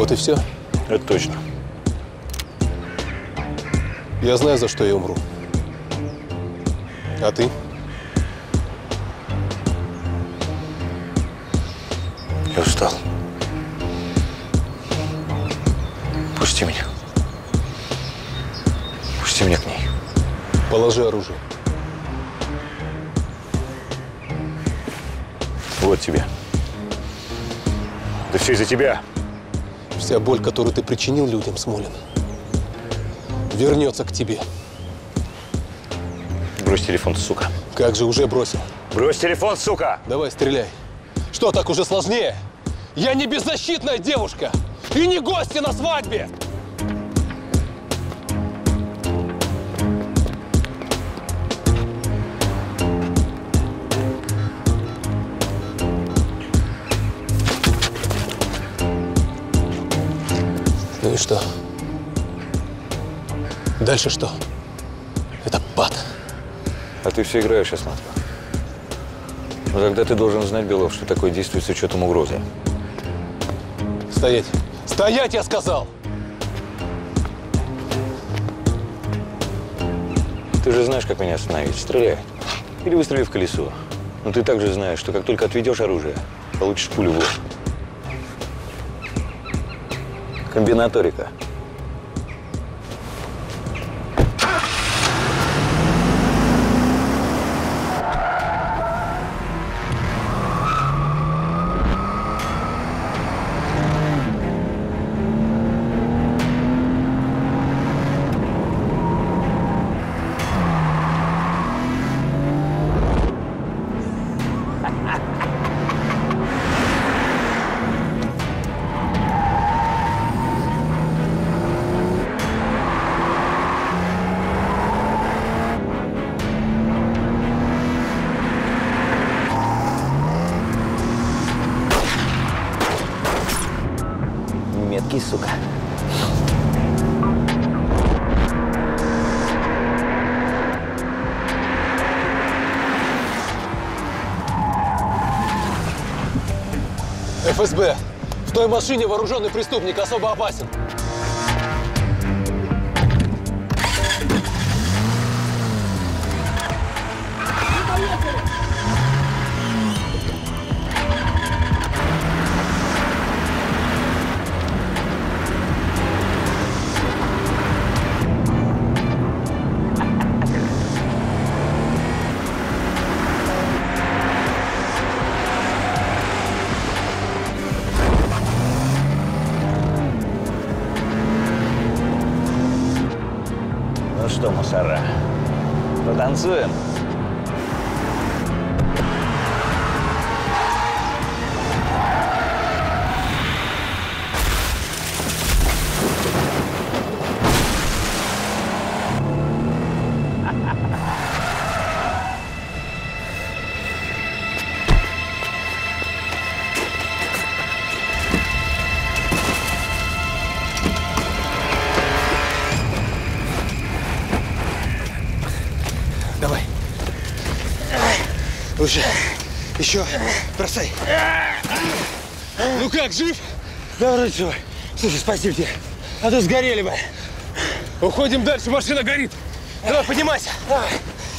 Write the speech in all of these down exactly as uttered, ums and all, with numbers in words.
Вот и все? Это точно. Я знаю, за что я умру. А ты? Я устал. Пусти меня. Пусти меня к ней. Положи оружие. Вот тебе. Да все из-за тебя. Вся боль, которую ты причинил людям, Смолин, вернется к тебе. Брось телефон, сука. Как же, уже бросил. Брось телефон, сука! Давай, стреляй. Что, так уже сложнее? Я не беззащитная девушка и не гостья на свадьбе! Ну и что? Дальше что? Это пад. А ты все играешь, я смотрю. Но тогда ты должен знать, Белов, что такое действует с учетом угрозы. Стоять! Стоять, я сказал! Ты же знаешь, как меня остановить. Стреляй. Или выстрели в колесо. Но ты также знаешь, что как только отведешь оружие, получишь пулю в лоб. Комбинаторика. Меткий, сука. эф эс бэ. В той машине вооруженный преступник особо опасен. Ну что, мусора, потанцуем? Давай. Лучше. Еще. Бросай. Ну как, жив? Да, вроде живой. Слушай, спасибо тебе. А то сгорели бы. Уходим дальше, машина горит. Давай, поднимайся. Давай.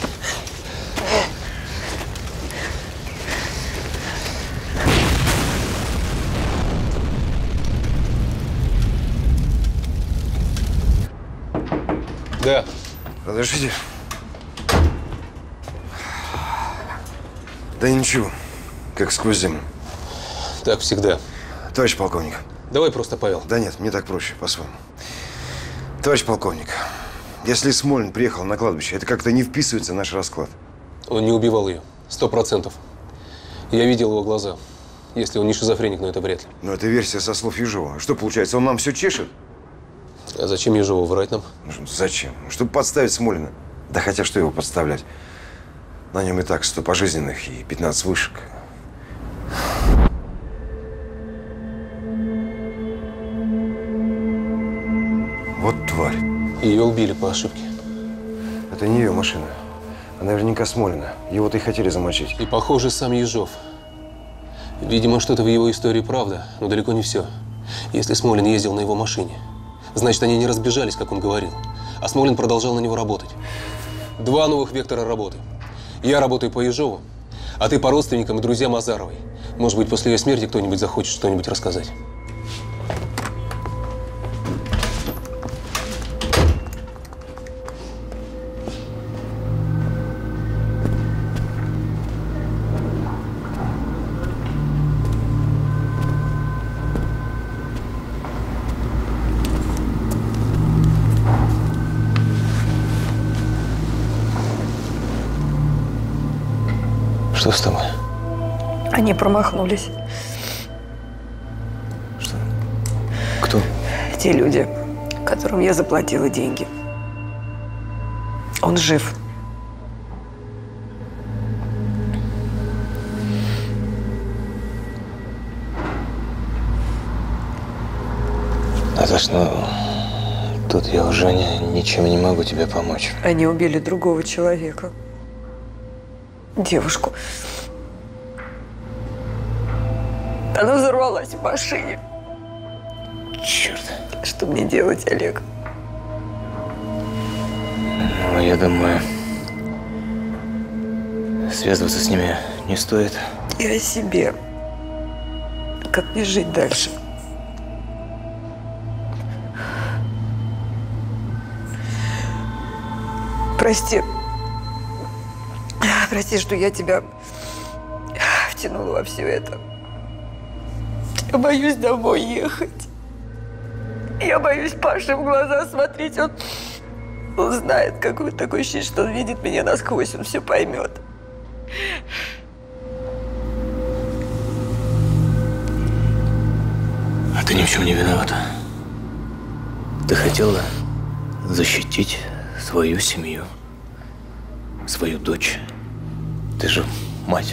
Да. Разрешите? Да ничего, как сквозь землю. Так всегда. Товарищ полковник. Давай просто Павел. Да нет, мне так проще, по-своему. Товарищ полковник, если Смолин приехал на кладбище, это как-то не вписывается в наш расклад. Он не убивал ее. Сто процентов. Я видел его глаза. Если он не шизофреник, но это вряд ли. Но это версия со слов Ежова. Что получается, он нам все чешет? А зачем Ежову врать нам? Ну, зачем? Чтобы подставить Смолина. Да хотя что его подставлять? На нем и так сто пожизненных и пятнадцать вышек. Вот тварь. Ее убили по ошибке. Это не ее машина. А наверняка Смолина. Его-то и хотели замочить. И, похоже, сам Ежов. Видимо, что-то в его истории правда, но далеко не все. Если Смолин ездил на его машине, значит, они не разбежались, как он говорил. А Смолин продолжал на него работать. Два новых вектора работы. Я работаю по Ежову, а ты по родственникам и друзьям Азаровой. Может быть, после ее смерти кто-нибудь захочет что-нибудь рассказать. Что с тобой? Они промахнулись. Что? Кто? Те люди, которым я заплатила деньги. Он жив. Наташ, ну, тут я уже ни- ничем не могу тебе помочь. Они убили другого человека. Девушку. Она взорвалась в машине. Черт. Что мне делать, Олег? Ну, я думаю, связываться с ними не стоит. И о себе. Как мне жить дальше? Прости. Прости, что я тебя втянула во все это. Я боюсь домой ехать. Я боюсь Паше в глаза смотреть. Он, он знает, какое такое ощущение, что он видит меня насквозь. Он все поймет. А ты ни в чем не виновата. Ты хотела защитить свою семью, свою дочь. Ты же мать.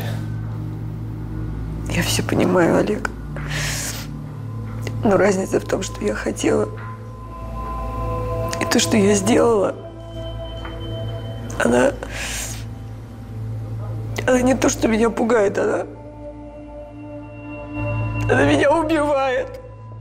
Я все понимаю, Олег. Но разница в том, что я хотела. И то, что я сделала, она… Она не то, что меня пугает, она… Она меня убивает.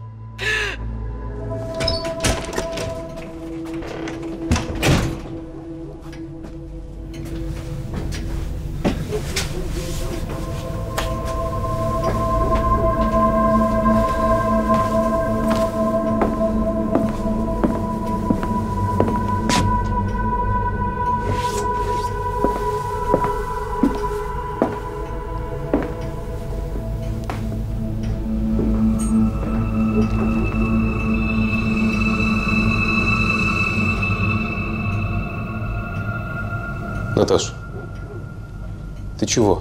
Наташ, ты чего?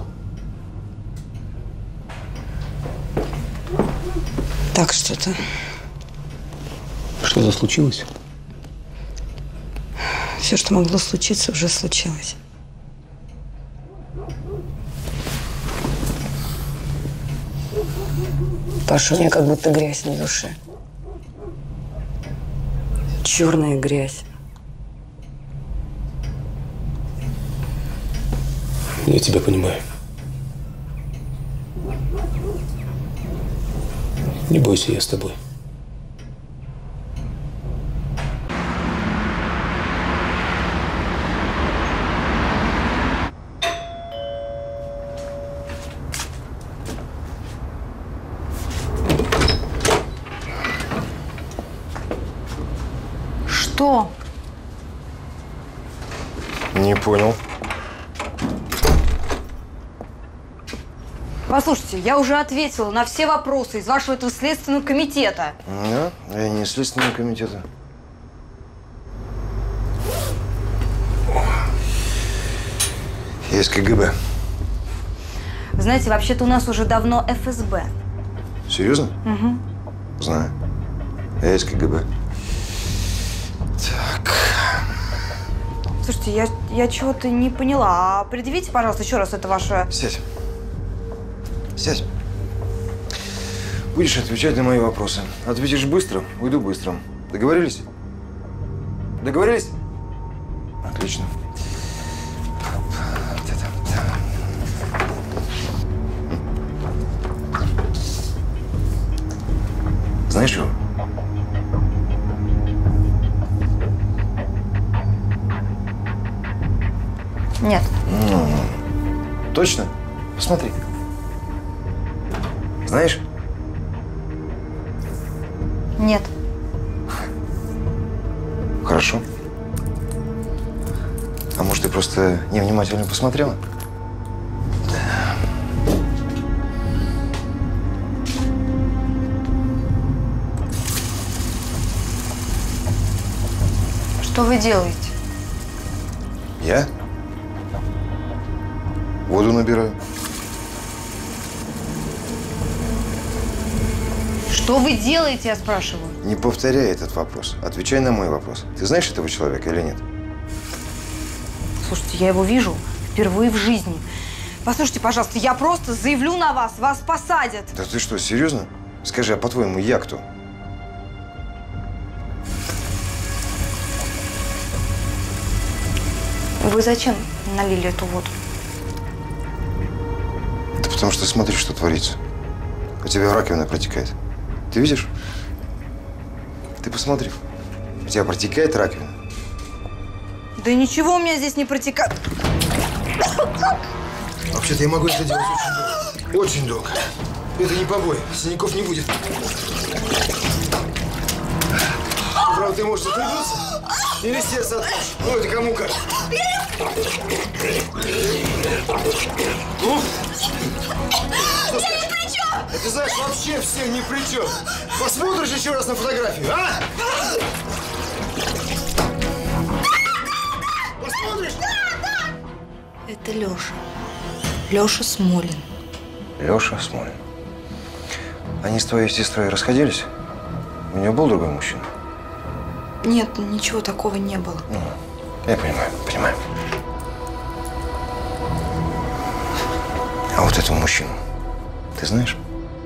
Так что-то. Что-то случилось? Все, что могло случиться, уже случилось. Паша, у меня как будто грязь на душе. Черная грязь. Я тебя понимаю. Не бойся, я с тобой. Что? Не понял. Послушайте, я уже ответила на все вопросы из вашего этого следственного комитета. Да, я не из Следственного комитета. Я из КГБ. Вы знаете, вообще-то у нас уже давно эф эс бэ. Серьезно? Угу. Знаю. Я из КГБ. Так. Слушайте, я, я чего-то не поняла. А предъявите, пожалуйста, еще раз это ваше… Сядь. Сядь. Будешь отвечать на мои вопросы. Ответишь быстро, уйду быстро. Договорились? Договорились? Отлично. знаешь его? Нет. Ну, точно? Посмотри. Знаешь? Нет. Хорошо. А может, ты просто невнимательно посмотрела? Что вы делаете? Я? Воду набираю. Что вы делаете, я спрашиваю? Не повторяй этот вопрос. Отвечай на мой вопрос. Ты знаешь этого человека или нет? Слушайте, я его вижу впервые в жизни. Послушайте, пожалуйста, я просто заявлю на вас, вас посадят. Да ты что, серьезно? Скажи, а по-твоему, я кто? Вы зачем налили эту воду? Да потому что смотри, что творится. У тебя раковина протекает. Ты видишь? Ты посмотри. У тебя протекает раковина. Да ничего у меня здесь не протекает. Вообще-то я могу это делать очень долго. Очень долго. Это не побои. Синяков не будет. Правда, ты можешь отвернуться или сердце открыть. Ну, это кому как. Ну? Что я ни при чем! Это, знаешь, вообще все ни при чем. Посмотришь еще раз на фотографию, а? Посмотришь? Это Леша. Леша Смолин. Леша Смолин. Они с твоей сестрой расходились? У нее был другой мужчина? Нет, ничего такого не было. Ну, я понимаю, понимаю. А вот этого мужчину ты знаешь?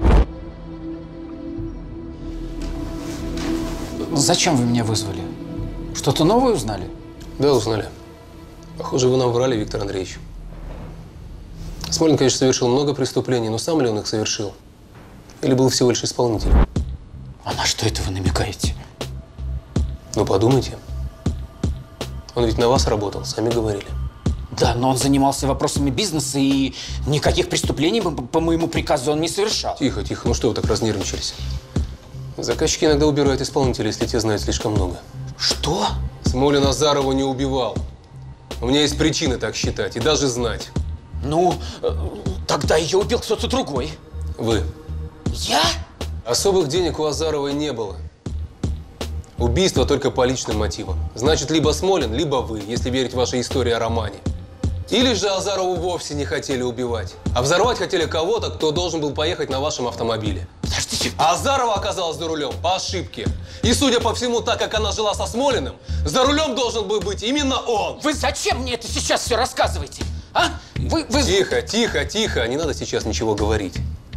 Зачем вы меня вызвали? Что-то новое узнали? Да, узнали. Похоже, вы нам врали, Виктор Андреевич. Смолин, конечно, совершил много преступлений, но сам ли он их совершил? Или был всего лишь исполнителем? А на что это вы намекаете? Ну, подумайте. Он ведь на вас работал, сами говорили. Да, но он занимался вопросами бизнеса, и никаких преступлений по, по моему приказу он не совершал. Тихо, тихо. Ну что вы так разнервничались? Заказчики иногда убирают исполнителей, если те знают слишком много. Что? Смолин Азарова не убивал. У меня есть причины так считать и даже знать. Ну, тогда ее убил кто-то другой. Вы. Я? Особых денег у Азаровой не было. Убийство только по личным мотивам. Значит, либо Смолин, либо вы, если верить вашей истории о романе. Или же Азарову вовсе не хотели убивать, а взорвать хотели кого-то, кто должен был поехать на вашем автомобиле. Подождите. А Азарова оказалась за рулем по ошибке. И, судя по всему, так как она жила со Смолиным, за рулем должен был быть именно он. Вы зачем мне это сейчас все рассказываете? А? Вы, вы... Тихо, тихо, тихо. Не надо сейчас ничего говорить.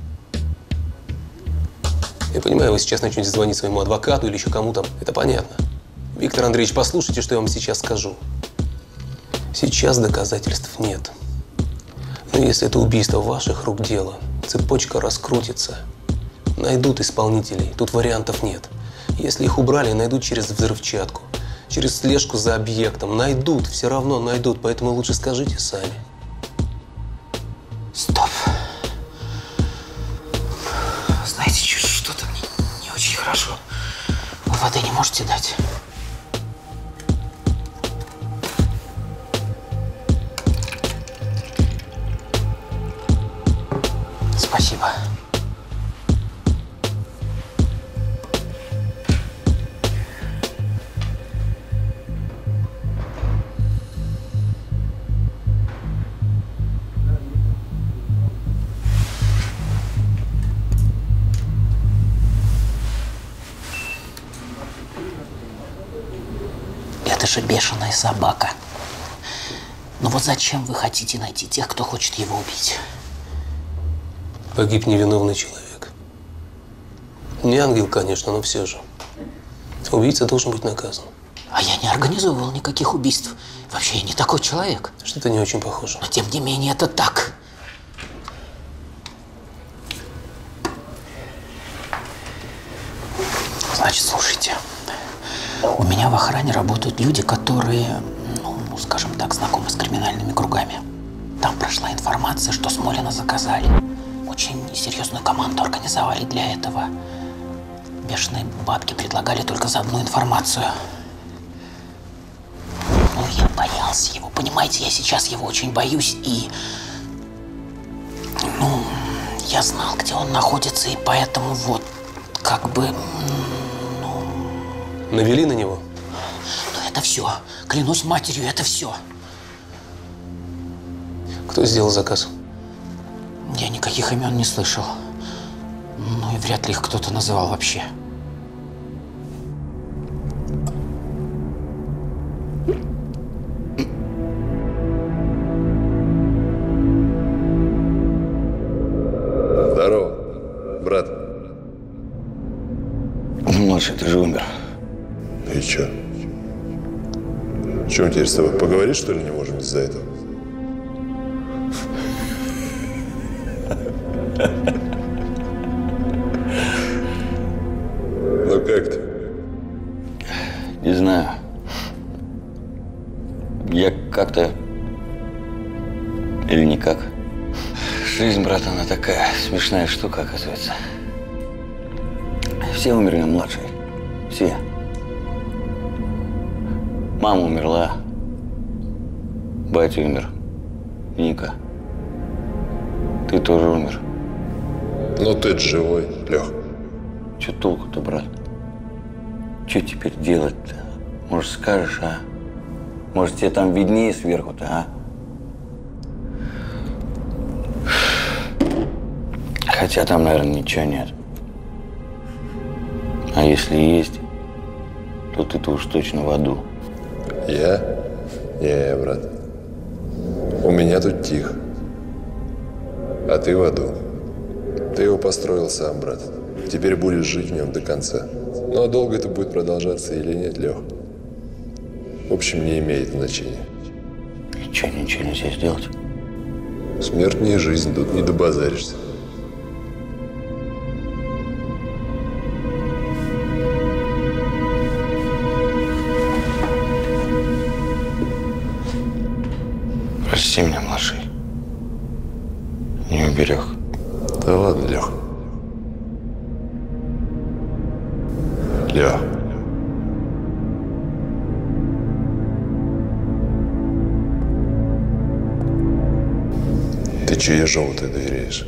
Я понимаю, вы сейчас начнете звонить своему адвокату или еще кому-то. Это понятно. Виктор Андреевич, послушайте, что я вам сейчас скажу. Сейчас доказательств нет. Но если это убийство ваших рук дело, цепочка раскрутится. Найдут исполнителей, тут вариантов нет. Если их убрали, найдут через взрывчатку, через слежку за объектом. Найдут, все равно найдут, поэтому лучше скажите сами. Стоп. Знаете, что-то мне не очень хорошо. Вы воды не можете дать? Спасибо. Это же бешеная собака. Но вот зачем вы хотите найти тех, кто хочет его убить? Погиб невиновный человек. Не ангел, конечно, но все же. Убийца должен быть наказан. А я не организовывал никаких убийств. Вообще, я не такой человек. Что-то не очень похоже. Но тем не менее, это так. охране работают люди, которые, ну, скажем так, знакомы с криминальными кругами. Там прошла информация, что Смолина заказали. Очень серьезную команду организовали для этого. Бешеные бабки предлагали только за одну информацию. Ну, я боялся его, понимаете, я сейчас его очень боюсь, и… Ну, я знал, где он находится, и поэтому вот, как бы, ну… Навели на него? Ну, это все. Клянусь матерью, это все. Кто сделал заказ? Я никаких имен не слышал. Ну и вряд ли их кто-то называл вообще. Здорово, брат. Младший, ты же умер. И чё? Чем теперь с тобой поговорить, что ли, не можем из-за этого? Ну как ты? Не знаю. Я как-то… Или никак. Жизнь, брат, она такая смешная штука, оказывается. Все умерли, младший. Все. Мама умерла. Батя умер. Ника. Ты тоже умер. Ну ты-то живой, Лех. Че толку-то, брат? Че теперь делать-то? Может, скажешь, а? Может, тебе там виднее сверху-то, а? Хотя там, наверное, ничего нет. А если есть, то ты-то уж точно в аду. Я? Не, брат. У меня тут тихо. А ты в аду. Ты его построил сам, брат. Теперь будешь жить в нем до конца. Ну, а долго это будет продолжаться или нет, Лех? В общем, не имеет значения. И что, ничего нельзя сделать? Смерть не жизнь, тут не добазаришься. Прости меня, младший. Не уберег. Да ладно, Лех. Лех. Ты че Ежову-то доверяешь?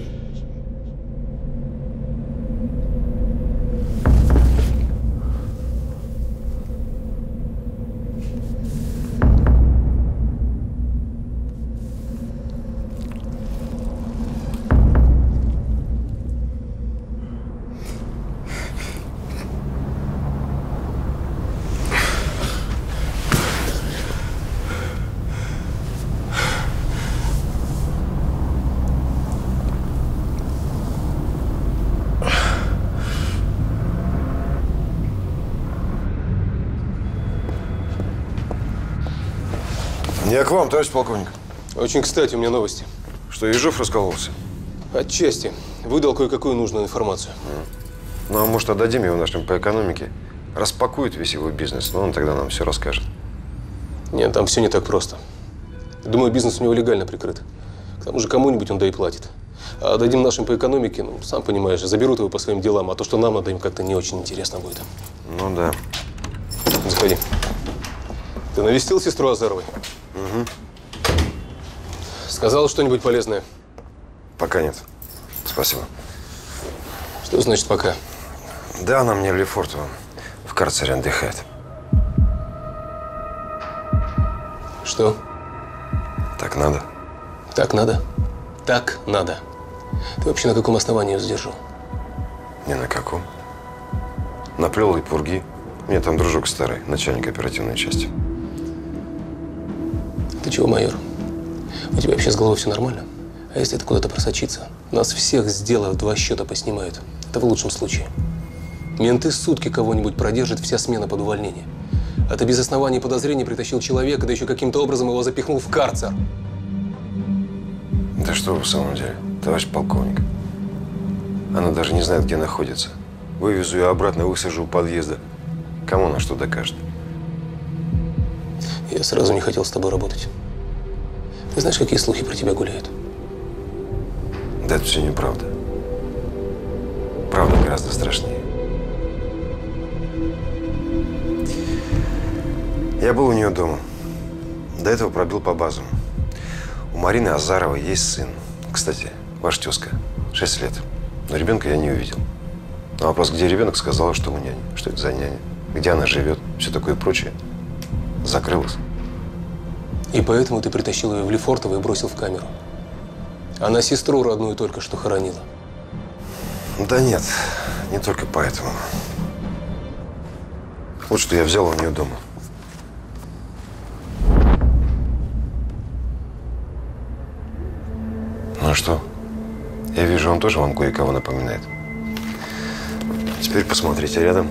Я к вам, товарищ полковник. Очень кстати, у меня новости. Что, Ежов раскололся? Отчасти. Выдал кое-какую нужную информацию. Ну, а может, отдадим его нашим по экономике? Распакует весь его бизнес, но он тогда нам все расскажет. Нет, там все не так просто. Думаю, бизнес у него легально прикрыт. К тому же кому-нибудь он да и платит. А отдадим нашим по экономике, ну, сам понимаешь, заберут его по своим делам, а то, что нам надо, им как-то не очень интересно будет. Ну да. Заходи. Ты навестил сестру Азаровой? Угу. Сказал что-нибудь полезное? Пока нет. Спасибо. Что значит пока? Да, она мне в Лефортово. В карцере отдыхает. Что? Так надо. Так надо? Так надо. Ты вообще на каком основании ее задержал? Ни на каком. Наплел и пурги. Мне там дружок старый, начальник оперативной части. Ты чего, майор? У тебя вообще с головой все нормально? А если это куда-то просочится? Нас всех, сделав два счета, поснимают. Это в лучшем случае. Менты сутки кого-нибудь продержат, вся смена под увольнение. А ты без оснований подозрений притащил человека, да еще каким-то образом его запихнул в карцер. Да что вы в самом деле, товарищ полковник? Она даже не знает, где находится. Вывезу ее обратно, высажу у подъезда. Кому она что докажет? Я сразу не хотел с тобой работать. Ты знаешь, какие слухи про тебя гуляют? Да это все неправда. Правда гораздо страшнее. Я был у нее дома. До этого пробил по базам. У Марины Азаровой есть сын. Кстати, ваша тезка. Шесть лет. Но ребенка я не увидел. На вопрос, где ребенок, сказала, что у няни. Что это за няня? Где она живет? Все такое прочее. Закрылась. И поэтому ты притащил ее в Лефортово и бросил в камеру. Она сестру родную только что хоронила. Да нет, не только поэтому. Вот что я взял у нее дома. Ну а что? Я вижу, он тоже вам кое-кого напоминает. Теперь посмотрите рядом.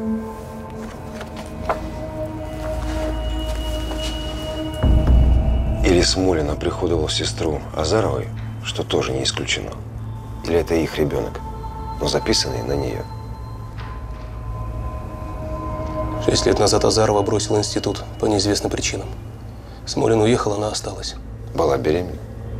Или Смолин оприходовал сестру Азаровой, что тоже не исключено. Или это их ребенок, но записанный на нее. Шесть лет назад Азарова бросила институт по неизвестным причинам. Смолин уехал, она осталась. Была беременна.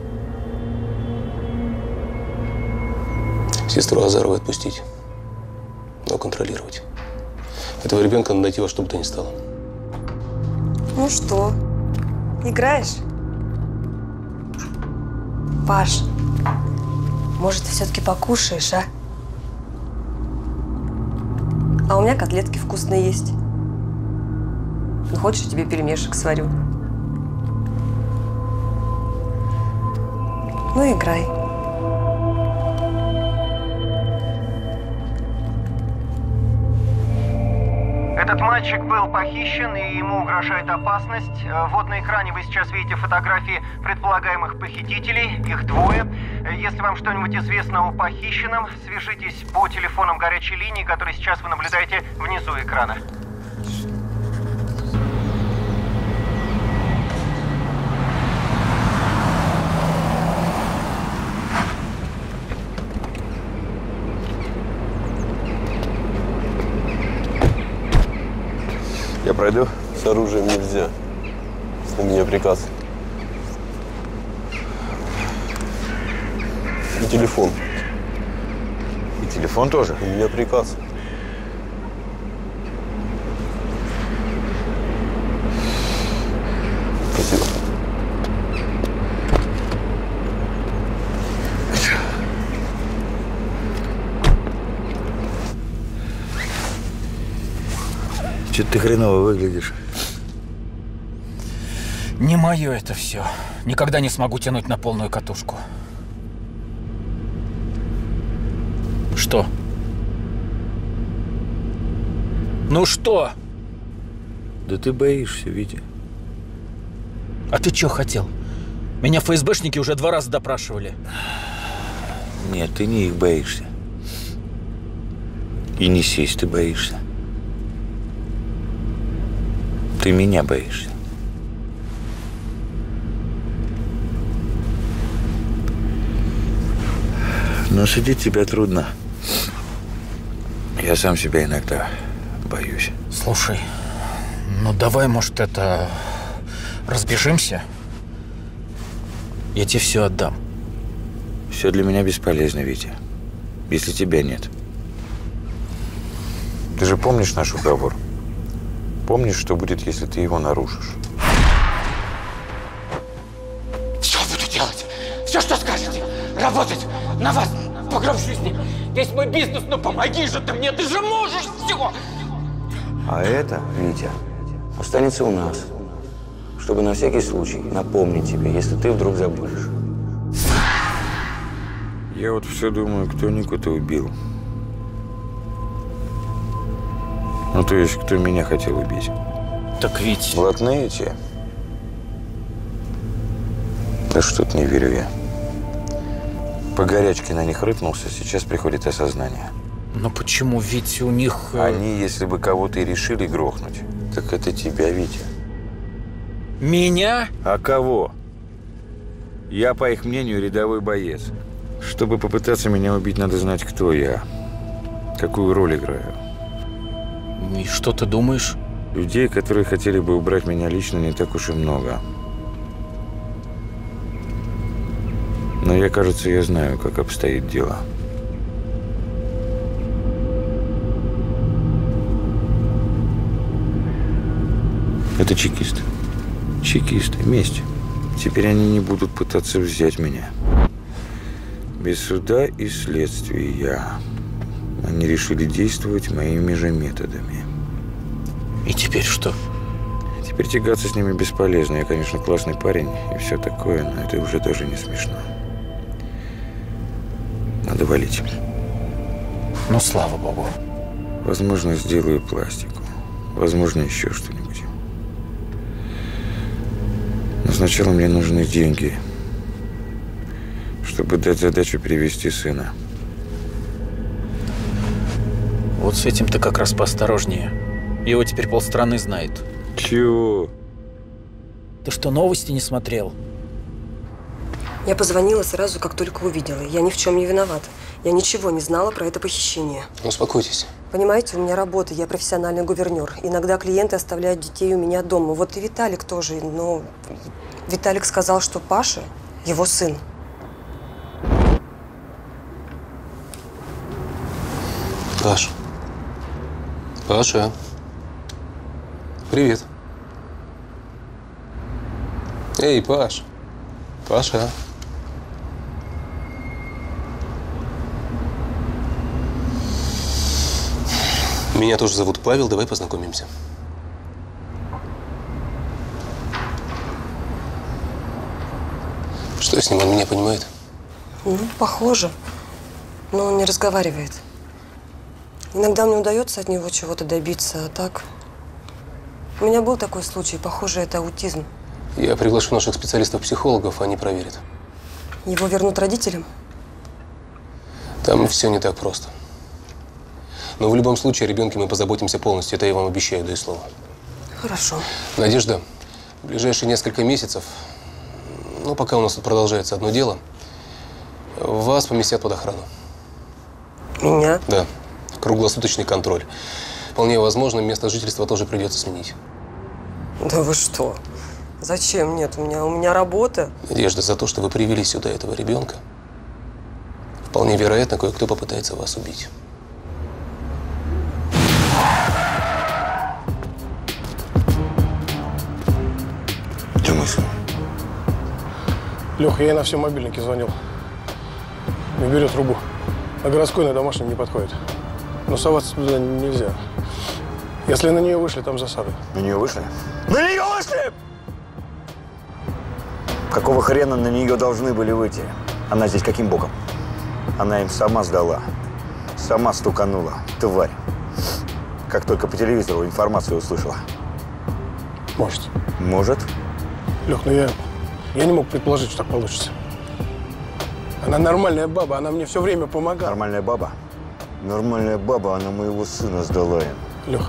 Сестру Азаровой отпустить, но контролировать. Этого ребенка надо найти во что бы то ни стало. Ну что, играешь? Паш, может, ты все-таки покушаешь, а? А у меня котлетки вкусные есть. Ну, хочешь, я тебе пельмешек сварю? Ну, играй. Этот мальчик был похищен, и ему угрожает опасность. Вот на экране вы сейчас видите фотографии предполагаемых похитителей. Их двое. Если вам что-нибудь известно о похищенном, свяжитесь по телефонам горячей линии, которые сейчас вы наблюдаете внизу экрана. Я пройду? С оружием нельзя. У меня приказ. И телефон. И телефон тоже? У меня приказ. Спасибо. Че-то ты хреново выглядишь. Не мое это все. Никогда не смогу тянуть на полную катушку. Что? Ну что? Да ты боишься, Витя. А ты что хотел? Меня ФСБшники уже два раза допрашивали. Нет, ты не их боишься. И не сесть ты боишься. Ты меня боишься. Но судить тебя трудно. Я сам себя иногда боюсь. Слушай, ну давай, может, это... разбежимся? Я тебе все отдам. Все для меня бесполезно, Витя. Если тебя нет. Ты же помнишь наш уговор? Помнишь, что будет, если ты его нарушишь? Все буду делать. Все, что скажете. Работать на вас по гроб жизни. Весь мой бизнес, ну помоги же ты мне, ты же можешь все. А это, Витя, останется у нас, чтобы на всякий случай напомнить тебе, если ты вдруг забудешь. Я вот все думаю, кто Нику-то убил. Ну, то есть, кто меня хотел убить. Так ведь... Блатные эти? Да что-то не верю я. По горячке на них рыпнулся, сейчас приходит осознание. Но почему? Ведь у них... Они, если бы кого-то и решили грохнуть, так это тебя, Витя. Меня? А кого? Я, по их мнению, рядовой боец. Чтобы попытаться меня убить, надо знать, кто я. Какую роль играю. И что ты думаешь? Людей, которые хотели бы убрать меня лично, не так уж и много. Но я, кажется, я знаю, как обстоит дело. Это чекисты. Чекисты. Месть. Теперь они не будут пытаться взять меня. Без суда и следствия. Они решили действовать моими же методами. И теперь что? Теперь тягаться с ними бесполезно. Я, конечно, классный парень и все такое, но это уже даже не смешно. Надо валить. Ну, слава богу. Возможно, сделаю пластику. Возможно, еще что-нибудь. Но сначала мне нужны деньги, чтобы дать задачу перевести сына. Вот с этим-то как раз поосторожнее. Его теперь полстраны знает. Чего? Ты что, новости не смотрел? Я позвонила сразу, как только увидела. Я ни в чем не виновата. Я ничего не знала про это похищение. Успокойтесь. Понимаете, у меня работа, я профессиональный гувернер. Иногда клиенты оставляют детей у меня дома. Вот и Виталик тоже. Но Виталик сказал, что Паша – его сын. Паш. Паша. Привет. Эй, Паш. Паша. Меня тоже зовут Павел, давай познакомимся. Что с ним, он меня понимает? Ну, похоже. Но он не разговаривает. Иногда мне удается от него чего-то добиться, а так… У меня был такой случай, похоже, это аутизм. Я приглашу наших специалистов-психологов, они проверят. Его вернут родителям? Там все не так просто. Но в любом случае о ребенке мы позаботимся полностью, это я вам обещаю, даю слово. Хорошо. Надежда, в ближайшие несколько месяцев, ну, пока у нас тут продолжается одно дело, вас поместят под охрану. Меня? Да. Круглосуточный контроль. Вполне возможно, место жительства тоже придется сменить. Да вы что? Зачем? Нет, у меня, у меня работа. Надежда, за то, что вы привели сюда этого ребенка, вполне вероятно, кое-кто попытается вас убить. Что мысли? Леха, я ей на все мобильники звонил. Не берет трубу. На городской, на домашний не подходит. Но соваться туда нельзя. Если на нее вышли, там засада. На нее вышли? На нее вышли! Какого хрена на нее должны были выйти? Она здесь каким боком? Она им сама сдала. Сама стуканула. Тварь. Как только по телевизору информацию услышала. Может. Может? Лех, ну я… Я не мог предположить, что так получится. Она нормальная баба, она мне все время помогала. Нормальная баба? Нормальная баба, она моего сына сдала им. Лех,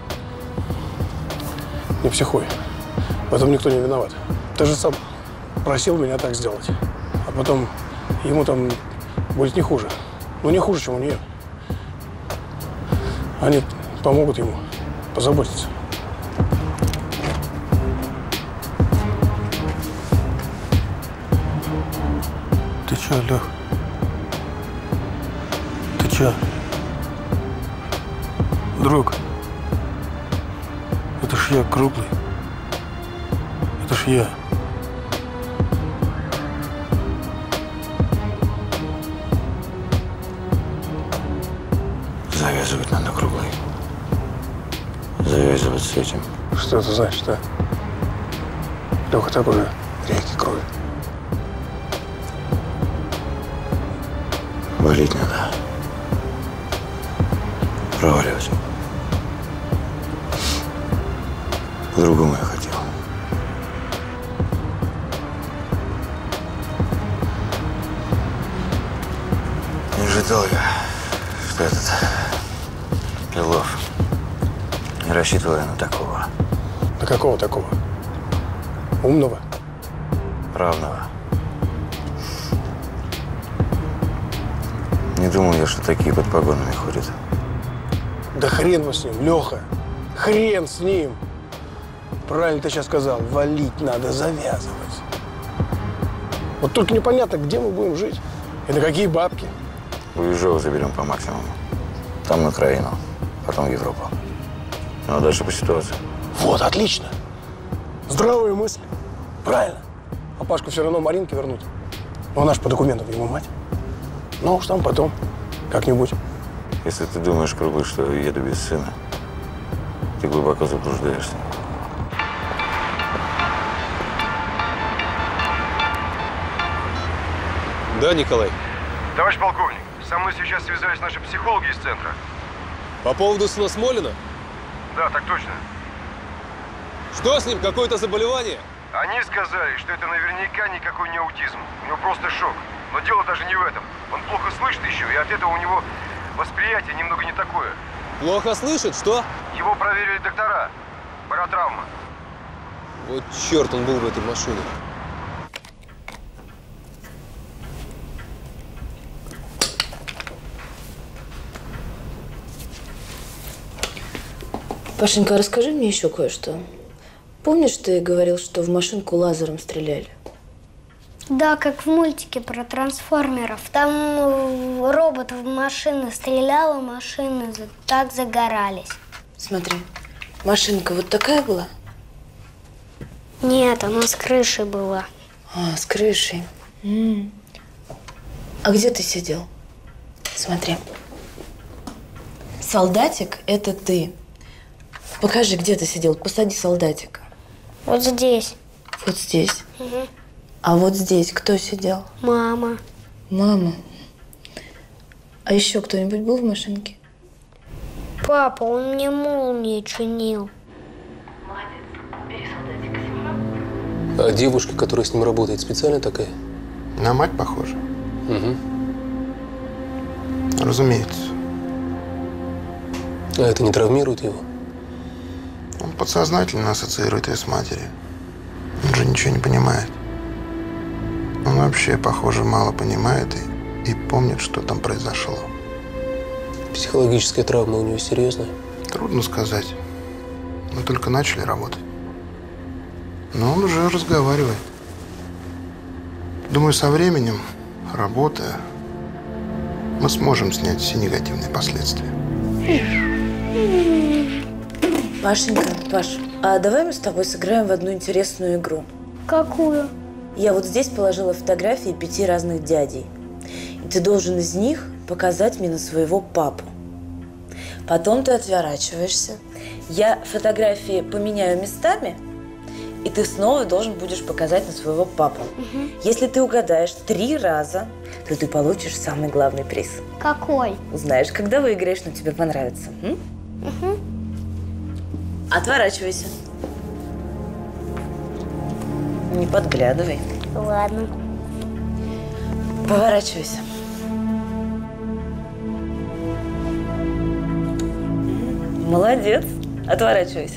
не психуй. В этом никто не виноват. Ты же сам просил меня так сделать. А потом ему там будет не хуже. Ну, не хуже, чем у нее. Они помогут ему позаботиться. Ты чё, Лех? Ты чё? Друг, это ж я круглый. Это ж я. Завязывать надо, круглый. Завязывать с этим. Что это значит, а? Леха, так уже реки крови. Валить надо. Проваливать. По-другому я хотел. Не ожидал я, что этот Крылов. Не рассчитывал я на такого. На какого такого? Умного? Равного. Не думал я, что такие под погонами ходят. Да хрен его с ним, Леха. Хрен с ним. Правильно ты сейчас сказал. Валить надо, завязывать. Вот только непонятно, где мы будем жить. И на какие бабки. У Ежова заберем по максимуму. Там на Украину, потом в Европу. Ну, а дальше по ситуации. Вот, отлично. Здравые мысли. Правильно. А Пашку все равно Маринке вернут. Но она ж по документам ему мать. Ну уж там потом. Как-нибудь. Если ты думаешь, круглый, что я еду без сына, ты глубоко заблуждаешься. Да, Николай? Товарищ полковник, со мной сейчас связались наши психологи из центра. По поводу сына Смолина? Да, так точно. Что с ним? Какое-то заболевание? Они сказали, что это наверняка никакой не аутизм. У него просто шок. Но дело даже не в этом. Он плохо слышит еще, и от этого у него восприятие немного не такое. Плохо слышит? Что? Его проверили доктора. Паратравма. Вот черт, он был в этой машине. Пашенька, расскажи мне еще кое-что. Помнишь, ты говорил, что в машинку лазером стреляли? Да, как в мультике про трансформеров. Там робот в машину стрелял, а машины так загорались. Смотри, машинка вот такая была? Нет, она с крышей была. А, с крышей. М-м. А где ты сидел? Смотри. Солдатик – это ты. Покажи, где ты сидел. Посади солдатика. Вот здесь. Вот здесь. Угу. А вот здесь кто сидел? Мама. Мама. А еще кто-нибудь был в машинке? Папа, он мне молнии чинил. А девушка, которая с ним работает, специально такая? На мать похожа. Угу. Разумеется. А это не травмирует его? Он подсознательно ассоциирует ее с матерью. Он же ничего не понимает. Он вообще, похоже, мало понимает и, и помнит, что там произошло. Психологическая травма у него серьезная? Трудно сказать. Мы только начали работать. Но он уже разговаривает. Думаю, со временем, работая, мы сможем снять все негативные последствия. Пашенька, Паш, а давай мы с тобой сыграем в одну интересную игру. Какую? Я вот здесь положила фотографии пяти разных дядей. И ты должен из них показать мне на своего папу. Потом ты отворачиваешься. Я фотографии поменяю местами, и ты снова должен будешь показать на своего папу. Угу. Если ты угадаешь три раза, то ты получишь самый главный приз. Какой? Узнаешь, когда выиграешь, но тебе понравится. М? Угу. Отворачивайся. Не подглядывай. Ладно. Поворачивайся. Молодец. Отворачивайся.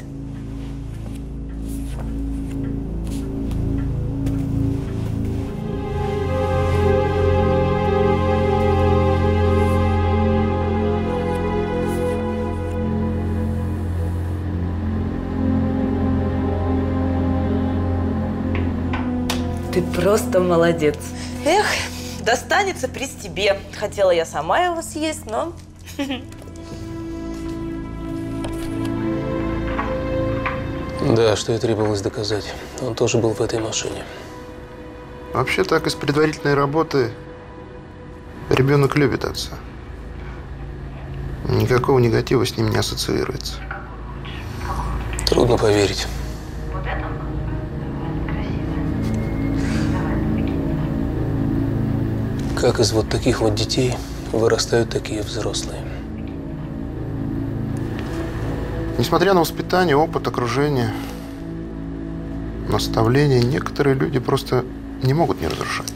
Ты просто молодец. Эх, достанется приз тебе. Хотела я сама его съесть, но… Да, что и требовалось доказать. Он тоже был в этой машине. Вообще так, из предварительной работы ребенок любит отца. Никакого негатива с ним не ассоциируется. Трудно поверить. Как из вот таких вот детей вырастают такие взрослые? Несмотря на воспитание, опыт, окружение, наставления, некоторые люди просто не могут не разрушать.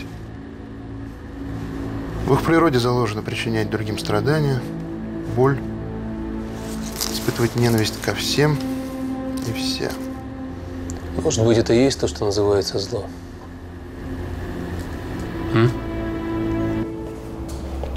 В их природе заложено причинять другим страдания, боль, испытывать ненависть ко всем и все. Может быть, это и есть то, что называется зло? М?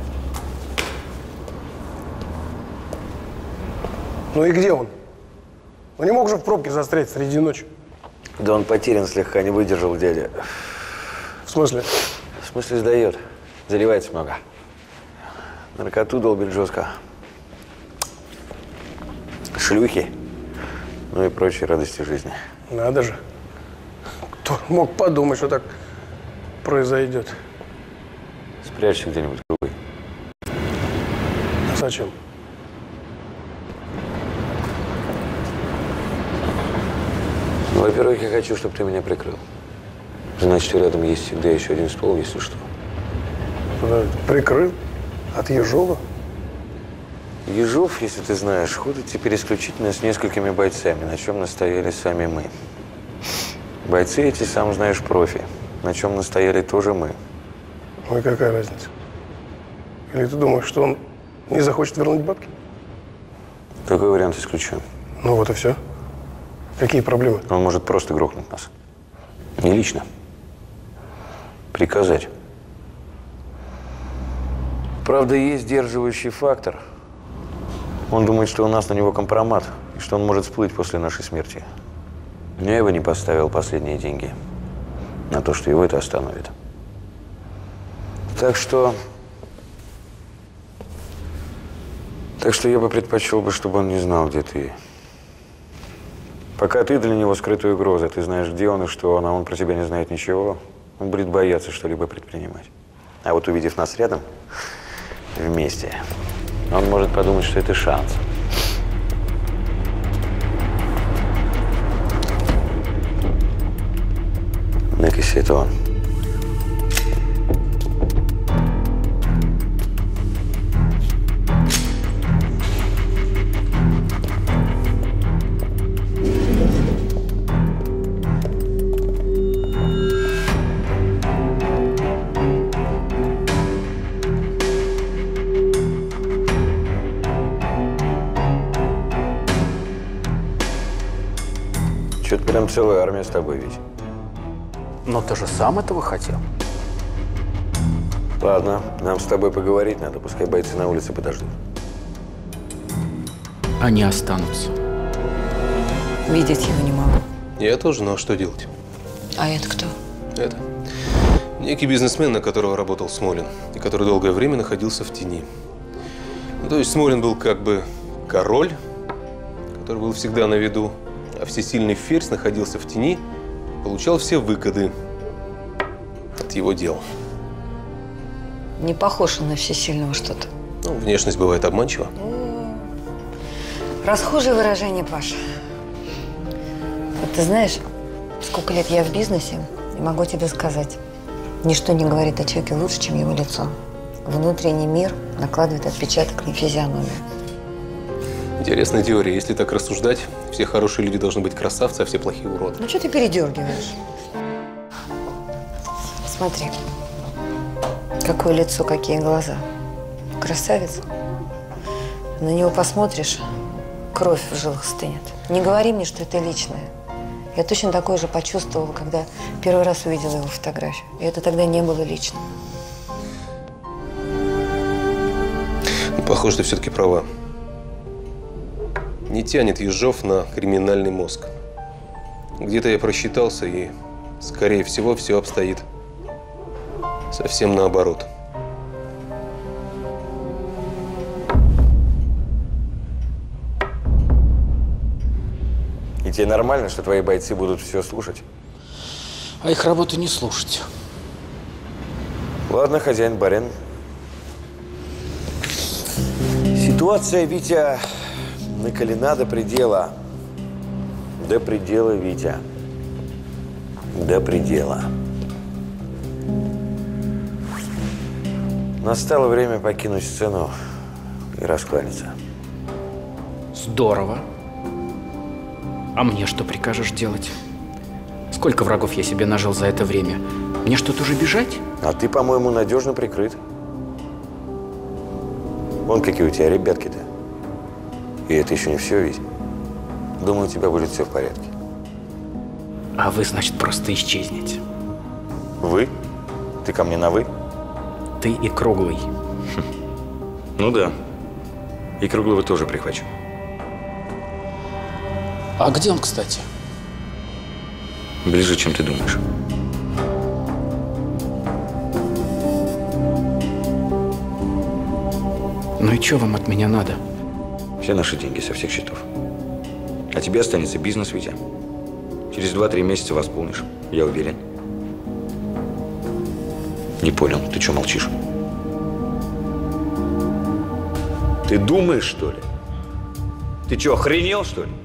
Ну и где он? Ну не мог же в пробке застрять среди ночи. Да он потерян слегка, не выдержал дядя. В смысле? В смысле сдает. Заливается много. Наркоту долбит жестко. Шлюхи. Ну и прочие радости жизни. Надо же. Кто мог подумать, что так произойдет? Спрячься где-нибудь, круглый. А зачем? Ну, во-первых, я хочу, чтобы ты меня прикрыл. Значит, рядом есть всегда еще один ствол, если что. Прикрыл? От Ежова? Ежов, если ты знаешь, ходит теперь исключительно с несколькими бойцами, на чем настояли сами мы. Бойцы эти, сам знаешь, профи, на чем настояли тоже мы. Ну и какая разница? Или ты думаешь, что он не захочет вернуть бабки? Такой вариант исключен. Ну вот и все. Какие проблемы? Он может просто грохнуть нас. Не лично. Приказать. Правда, есть сдерживающий фактор. Он думает, что у нас на него компромат, и что он может всплыть после нашей смерти. Но я его не поставил последние деньги на то, что его это остановит. Так что... Так что я бы предпочел бы, чтобы он не знал, где ты. Пока ты для него скрытая угроза, ты знаешь, где он и что он, а он про тебя не знает ничего, он будет бояться что-либо предпринимать. А вот увидев нас рядом, вместе, он может подумать, что это шанс. Накиси, это он. Что-то прям целая армия с тобой, ведь. Но ты же сам этого хотел. Ладно, нам с тобой поговорить надо, пускай бойцы на улице подождут. Они останутся. Видеть его не могу. Я тоже, но что делать? А это кто? Это некий бизнесмен, на которого работал Смолин, и который долгое время находился в тени. Ну, то есть Смолин был как бы король, который был всегда на виду, а всесильный Ферзь находился в тени, получал все выгоды от его дел. Не похож он на всесильного что-то. Ну, внешность бывает обманчива. Расхожее выражение, Паша. Вот ты знаешь, сколько лет я в бизнесе, и могу тебе сказать, ничто не говорит о человеке лучше, чем его лицо. Внутренний мир накладывает отпечаток на физиономию. Интересная теория. Если так рассуждать, все хорошие люди должны быть красавцы, а все плохие уроды. Ну, что ты передергиваешь? Смотри. Какое лицо, какие глаза. Красавец. На него посмотришь, кровь в жилах стынет. Не говори мне, что это личное. Я точно такое же почувствовала, когда первый раз увидела его фотографию. И это тогда не было личным. Ну, похоже, ты все-таки права. Не тянет Ежов на криминальный мозг. Где-то я просчитался, и, скорее всего, все обстоит совсем наоборот. И тебе нормально, что твои бойцы будут все слушать? А их работа не слушать. Ладно, хозяин барин. Ситуация, Витя, накалена до предела. До предела, Витя. До предела. Настало время покинуть сцену и раскланяться. Здорово. А мне что прикажешь делать? Сколько врагов я себе нажил за это время? Мне что-то уже бежать? А ты, по-моему, надежно прикрыт. Вон какие у тебя ребятки-то. И это еще не все, ведь. Думаю, у тебя будет все в порядке. А вы, значит, просто исчезнете. Вы? Ты ко мне на «вы»? Ты и Круглый. Ну да. И Круглого тоже прихвачу. А где он, кстати? Ближе, чем ты думаешь. Ну и что вам от меня надо? Все наши деньги со всех счетов. А тебе останется бизнес, Витя. Через два-три месяца восполнишь, я уверен. Не понял, ты что молчишь? Ты думаешь, что ли? Ты что, охренел, что ли?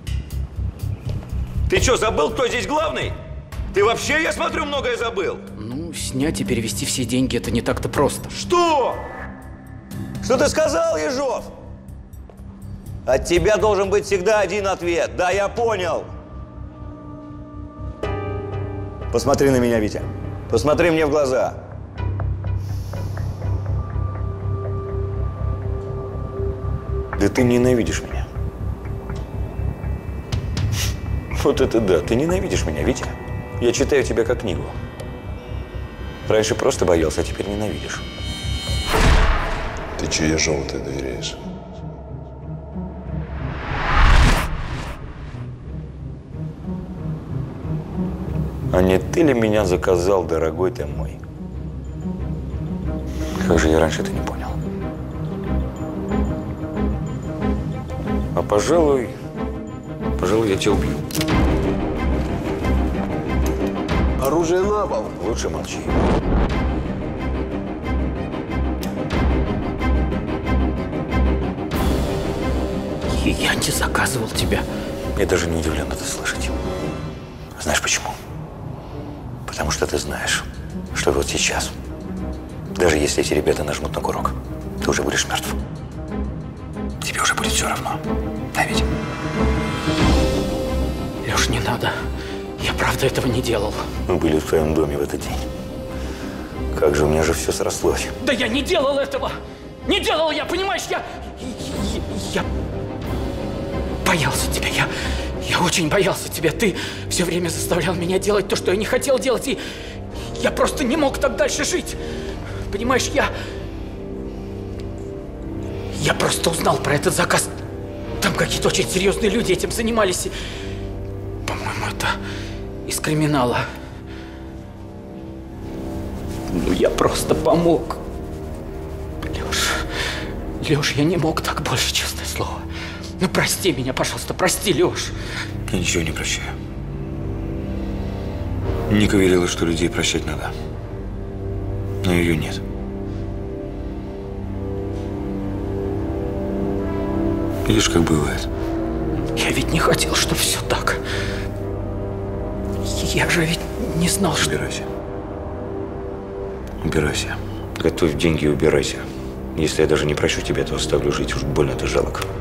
Ты что, забыл, кто здесь главный? Ты вообще, я смотрю, многое забыл. Ну, снять и перевести все деньги – это не так-то просто. Что? Что ты сказал, Ежов? От тебя должен быть всегда один ответ. Да, я понял. Посмотри на меня, Витя. Посмотри мне в глаза. Да ты ненавидишь меня. Вот это да, ты ненавидишь меня, Витя. Я читаю тебя как книгу. Раньше просто боялся, а теперь ненавидишь. Ты че Ежову-то доверяешь? А не ты ли меня заказал, дорогой ты мой? Как же я раньше это не понял? А пожалуй, пожалуй, я тебя убью. Оружие на пол. Лучше молчи. Я не заказывал тебя. Я даже не удивлен это слышать. Знаешь почему? Потому что ты знаешь, что вот сейчас, даже если эти ребята нажмут на курок, ты уже будешь мертв. Тебе уже будет все равно. Да ведь? Леш, не надо. Я правда этого не делал. Мы были в твоем доме в этот день. Как же у меня же все срослось. Да я не делал этого! Не делал я, понимаешь? Я... Я... я боялся тебя. Я... Я очень боялся тебя. Ты все время заставлял меня делать то, что я не хотел делать. И я просто не мог так дальше жить. Понимаешь, я... Я просто узнал про этот заказ. Там какие-то очень серьезные люди этим занимались. И, по-моему, это из криминала. Ну, я просто помог. Леш, Леш, я не мог так больше, честное слово. Ну, прости меня, пожалуйста, прости, Леш. Я ничего не прощаю. Ника верила, что людей прощать надо. Но ее нет. Видишь, как бывает. Я ведь не хотел, чтобы все так. Я же ведь не знал, что... Убирайся. Убирайся. Готовь деньги и убирайся. Если я даже не прощу тебя, то оставлю жить. Уж больно ты жалок.